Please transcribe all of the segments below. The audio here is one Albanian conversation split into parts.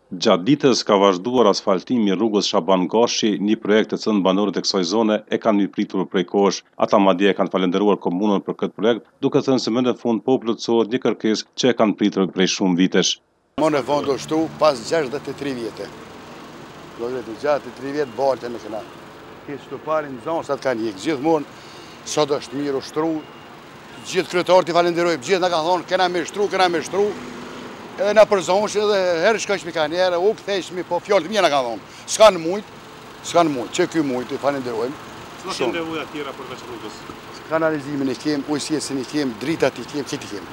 Gjatë ditës ka vazhduar asfaltimi i rrugës Shaban Gashi, një projekt të cilën banorët e kësaj zone e kanë mirëpritur prej kohësh. Ata madje e kanë falendëruar komunën për këtë projekt, duke thënë se më në fund po plotësohet një kërkesë që e kanë pritur prej shumë vitesh. Më në fund shtu pas 63 vjetë. Do të gjatë 3 vjetë balte në këna. Këtë shtu parin zonë, sa të kanë jekë gjithmonë, sot është mirë ushtru, gjithë kryetarët i falenderojmë, gjithë na kanë thonë, kena me shtru, edhe na përzonsh edhe herë shkojshmi ka njerë, u këthejshmi, po fjallë të mjë na ka thonë. S'kanë mujtë, që ky mujtë i falenderojmë. S'na kemë nevojë tjera përveç rrugës. Kanalizimin i kem, ujësiesin i kem, dritat i kem, këtë i kem.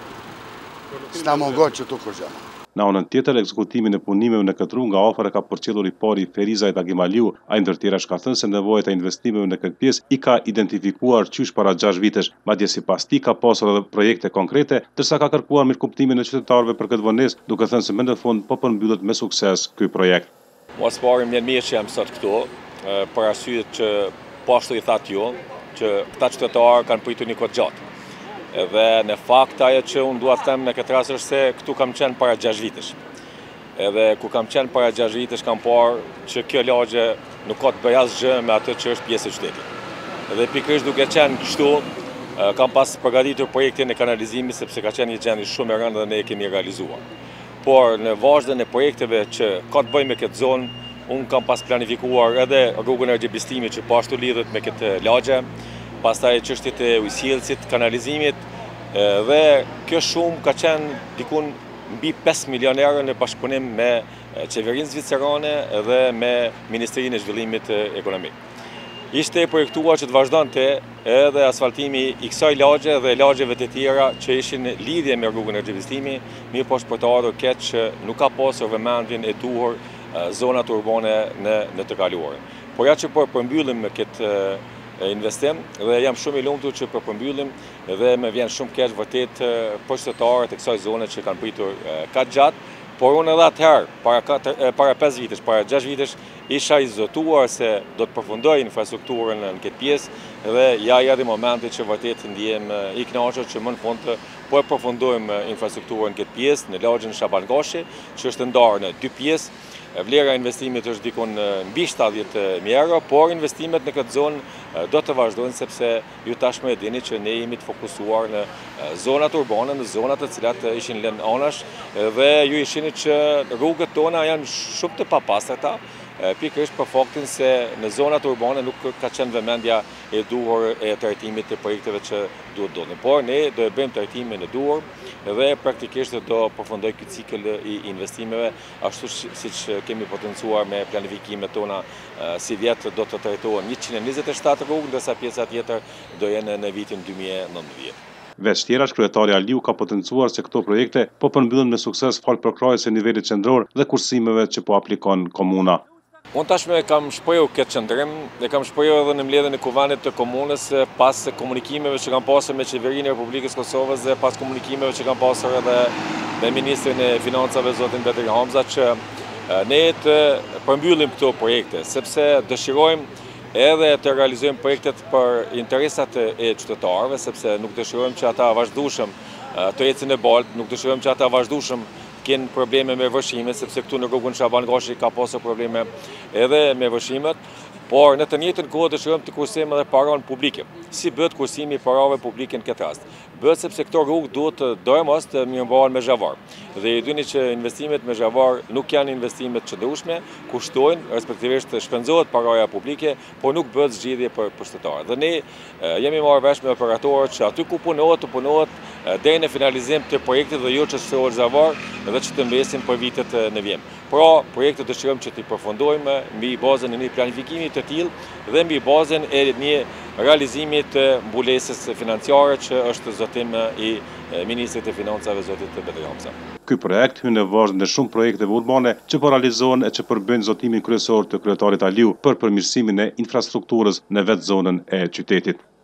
S'na mungot që tu kërgjama. Në anën tjetër, ekzekutimin e punimeve në këtë rrugë nga afër e ka përcjellur i pari Feriza Itagimaliu, ai ndër tjerash ka thënë se nevojat e investimeve në këtë pjesë i ka identifikuar qysh para 6 vitesh, madje sipas tij ka pasur edhe projekte konkrete, ndërsa ka kërkuar mirëkuptimin e qytetarëve për këtë vonesë, duke thënë se më në fund po përmbyllet me sukses ky projekt. Mos pari më mirë që jam sot këtu, për arsye që po ashtu i thatë ju, që këta qytetarë kanë pritur një kohë gjatë. Edhe në fakt ajo që unë dua të them në këtë rast është se këtu kam qenë para 6 vitesh. Edhe ku kam qenë para 6 vitesh kam parë që kjo lagje nuk ka të bëjë asgjë me atë që është pjesë e qytetit. Edhe pikërisht duke qenë kështu, kam pas përgatitur projektin e kanalizimit sepse ka qenë një gjendje shumë e rëndë dhe ne e kemi realizuar. Por në vazhdën e projekteve që ka të bëjë me këtë zonë, unë kam pas planifikuar edhe rrugën e Argjebistimit që po ashtu lidhet me këtë lagje, pastaj çështjet e ujësielësit, kanalizimit, dhe kjo shumë ka qenë dikun mbi 5 milion euro në bashkëpunim me qeverinë zvicerane dhe me Ministrinë e Zhvillimit Ekonomik. Ishte e projektuar që të vazhdonte edhe asfaltimi i kësaj lagje dhe lagjeve të tjera që ishin lidhje me rrugën e Argjebistimit, mirë po është për të ardhur keq që nuk ka pasur vëmendjen e duhur zonat urbane në të kaluarën. Por ja që po përmbyllim këtë investim dhe jam shumë i lumtur që po përmbyllim dhe më vjen shumë keq vërtet për qytetarët e kësaj zone që kanë pritur kaq gjatë, por unë edhe atëherë para 5 vitesh, para 6 vitesh isha i zotuar se do të përfundoj infrastrukturën në këtë pjesë dhe ja erdhi momenti që vërtet ndihem i kënaqur që më në fund po e përfundojmë infrastrukturën në këtë pjesë në lagjën Shaban Gashi, që është ndarë në 2 pjesë. Vlera e investimit është dikun mbi 70.000 euro, por investimet në këtë zonë do të vazhdojnë sepse ju tashmë e dini që ne jemi të fokusuar në zonat urbane, në zonat të cilat ishin lënë anash dhe ju i shihni që rrugët tona janë shumë të papastërta, pikërisht për faktin se në zonat urbane nuk ka qenë vëmendja e duhur e trajtimit të projekteve që duhet ndodhin. Por ne do e bëjmë trajtimin e duhur dhe praktikisht do përfundoj ky cikël i investimeve, ashtu siç kemi potencuar me planifikimet tona, si vjet do të trajtohen 127 rrugë, ndërsa pjesa tjetër do jenë në vitin 2019. Veç tjerash, kryetari Aliu ka potencuar se këto projekte po përmbyllen me sukses falë përkrahjes së nivelit qendror dhe kursimeve që po aplikon komuna. Unë tashme kam shprehur këtë qëndrim dhe kam shprehur edhe në mbledhjen e kuvenit të komunës pas komunikimeve që kam pasur me qeverinë e Republikës Kosovës dhe pas komunikimeve që kam pasur edhe me Ministrin e Financave zotin Betri Hamza që ne të përmbyllim këto projekte sepse dëshirojmë edhe të realizojmë projektet për interesat e qytetarëve sepse nuk dëshirojmë që ata vazhdueshëm të ecin e baltë, nuk dëshirojmë që ata vazhdueshëm kenë probleme me vështrimet, sepse këtu në rrugën Shaban Gashi ka pasur probleme edhe me vështrimet, por në të njëjtën kohë dëshirojmë të kursejmë edhe paranë publike. Si bëhet kursimi i parave publike në këtë rast? Bëhet sepse këto rrugë duhet dorëmos të mirëmbahen me zhavar. Dhe e dini që investimet me zhavar nuk janë investimet të çdoshme, kushtojnë, respektivisht shpenzohet paraja publike, por nuk bëhet zgjidhje për qytetarët. Dhe ne jemi marrë vesh me operatorët që aty ku punohet, të punohet deri në finalizim të projektit dhe jo që shtrohet zhavar dhe që të mbesin për vitet në vijim. Pra, projektet dëshirojmë që t'i përfundojmë mbi bazën e një planifikimi të tillë dhe mbi bazën e një realizimi të mbulesës financiare që është zotim i Ministrit të Financave zotit Betri Hamza. Ky projekt hyn në vazhdim të shumë projekteve urbane që po realizohen e që përbëjnë zotimin kryesor të kryetarit Aliu për përmirësimin e infrastrukturës në vetë zonën e qytetit.